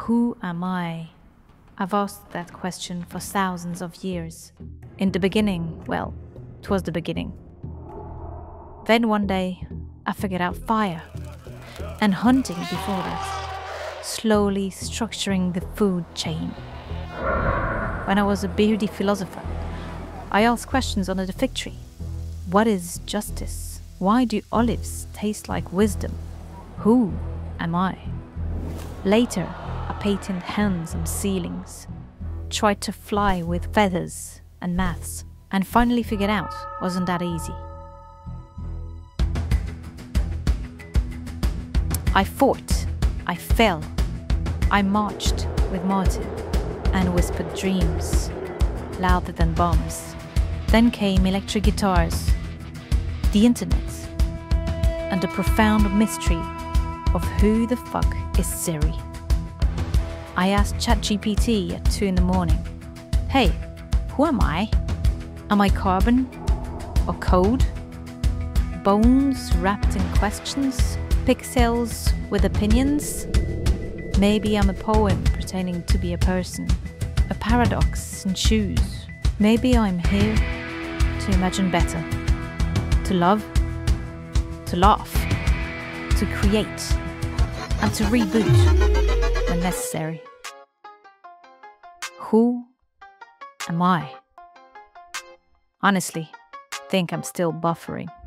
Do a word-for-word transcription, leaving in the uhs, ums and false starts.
Who am I? I've asked that question for thousands of years. In the beginning, well, 'twas the beginning. Then one day, I figured out fire and hunting before that, slowly structuring the food chain. When I was a beardy philosopher, I asked questions under the fig tree. What is justice? Why do olives taste like wisdom? Who am I? Later, I painted hands on ceilings, tried to fly with feathers and maths, and finally figured out wasn't that easy. I fought, I fell, I marched with Martin and whispered dreams louder than bombs. Then came electric guitars, the internet, and the profound mystery of who the fuck is Siri. I asked ChatGPT at two in the morning, hey, who am I? Am I carbon or code? Bones wrapped in questions? Pixels with opinions? Maybe I'm a poem pretending to be a person, a paradox in shoes. Maybe I'm here to imagine better, to love, to laugh, to create, and to reboot when necessary. Who am I? Honestly, think I'm still buffering.